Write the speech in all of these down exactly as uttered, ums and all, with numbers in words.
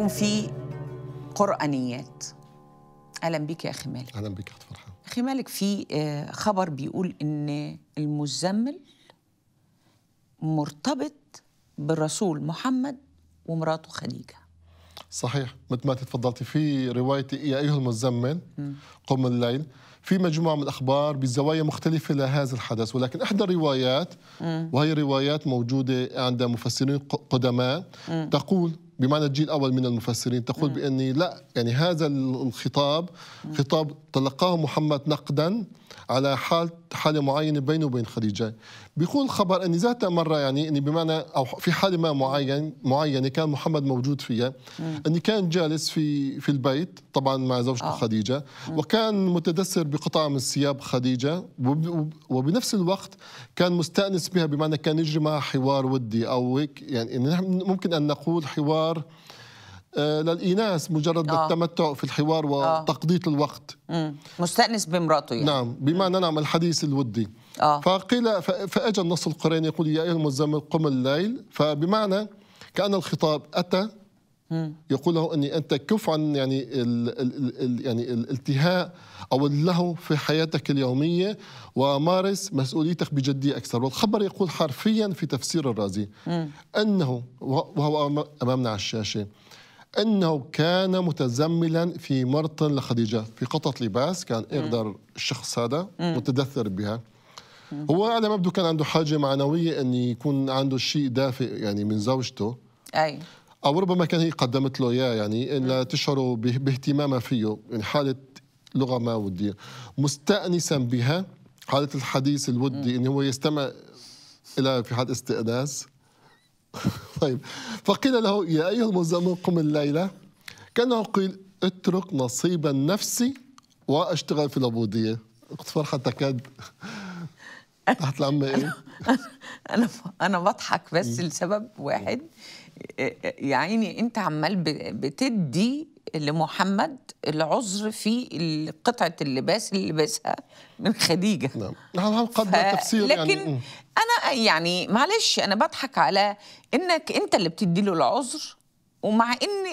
نشوفكم في قرآنيات. أهلا بك يا أخي مالك. أهلا بك أخت فرحان. أخي مالك، في خبر بيقول إن المزمل مرتبط بالرسول محمد ومراته خديجة. صحيح، مثل ما تفضلتي في رواية يا أيها المزمل قم الليل، في مجموعة من الأخبار بزوايا مختلفة لهذا الحدث، ولكن إحدى الروايات وهي روايات موجودة عند مفسرين قدماء تقول بمعنى الجيل الأول من المفسرين تقول بأني لا، يعني هذا الخطاب خطاب تلقاه محمد نقدا على حال حالة معينة بينه وبين خديجة. بيقول الخبر أن ذات مرة، يعني أني بمعنى أو في حالة ما معين معينة كان محمد موجود فيها، أني كان جالس في في البيت طبعا مع زوجته آه. خديجة، وكان متدثر بقطعة من ثياب خديجة، وبنفس الوقت كان مستأنس بها، بمعنى كان يجري معها حوار ودي أو هيك، يعني ممكن أن نقول حوار آه للإناث، مجرد آه. التمتع في الحوار وتقضية آه. الوقت. مم. مستأنس بمراته يعني. نعم، بمعنى نعم الحديث الودي. آه. فقيل فأجى النص القرآني يقول يا أيها المزمل قم الليل، فبمعنى كأن الخطاب أتى مم. يقول له أني أنت كف عن يعني ال ال ال يعني الالتهاء أو اللهو في حياتك اليومية، ومارس مسؤوليتك بجدية أكثر. والخبر يقول حرفيا في تفسير الرازي مم. أنه، وهو أمامنا على الشاشة، أنه كان متزملا في مرطن لخديجة، في قطعة لباس كان يقدر الشخص هذا متدثر بها. هو على ما يبدو كان عنده حاجة معنوية أن يكون عنده شيء دافئ يعني من زوجته، أي أو ربما كان هي قدمت له إياه، يعني إن تشعروا باهتمامها فيه، يعني حالة لغة ما ودية، مستأنسا بها، حالة الحديث الودي، إنه هو يستمع إلى في حال استئناس. طيب، فقيل له يا أيها المزمل قم الليلة، كأنه قيل اترك نصيب النفس واشتغل في العبودية. أخت فرحة تكاد تحت العمة إيه؟ أنا أنا بضحك بس لسبب واحد، يعني أنت عمال بتدي لمحمد العذر في قطعة اللباس اللي لبسها من خديجة. نعم، نحن قد تفسير لكن يعني أنا يعني معلش أنا بضحك على إنك أنت اللي بتدي له العذر، ومع إن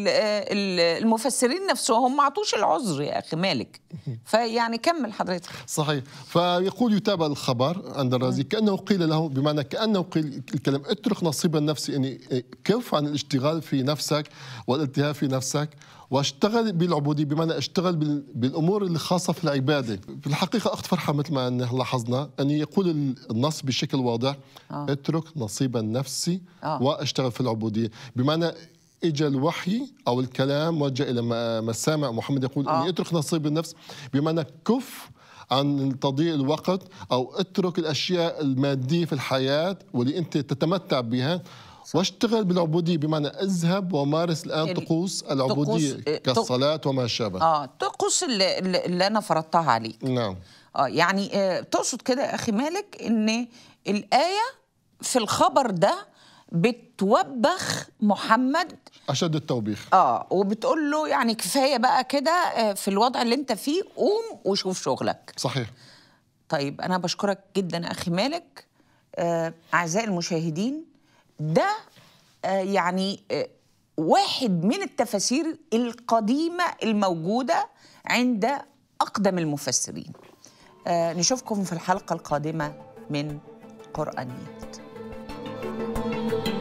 المفسرين نفسهم ما عطوش العذر يا أخي مالك. فيعني كمل حضرتك. صحيح. فيقول يتابع الخبر عند الرازي كأنه قيل له، بمعنى كأنه قيل الكلام اترك نصيب النفس، يعني كف عن الاشتغال في نفسك والالتهاء في نفسك، واشتغل بالعبودية، بمعنى اشتغل بالأمور اللي خاصة في العبادة. في الحقيقة أخت فرحة مثل ما لاحظنا أن يقول النص بشكل واضح آه. اترك نصيب النفس آه. واشتغل في العبودية، بمعنى اجى الوحي او الكلام وجه الى مسامع محمد يقول آه. اني اترك نصيب النفس، بمعنى كف عن تضييع الوقت او اترك الاشياء الماديه في الحياه واللي انت تتمتع بها، واشتغل بالعبوديه، بمعنى اذهب ومارس الان طقوس العبوديه كالصلاه وما شابه. اه طقوس اللي, اللي انا فرضتها عليك. نعم. اه يعني آه تقصد كده يا اخي مالك ان الايه في الخبر ده بتوبخ محمد أشد التوبيخ. اه وبتقول له يعني كفايه بقى كده في الوضع اللي انت فيه، قوم وشوف شغلك. صحيح. طيب انا بشكرك جدا اخي مالك. آه اعزائي المشاهدين، ده آه يعني آه واحد من التفاسير القديمه الموجوده عند اقدم المفسرين. آه نشوفكم في الحلقه القادمه من قرآنيات.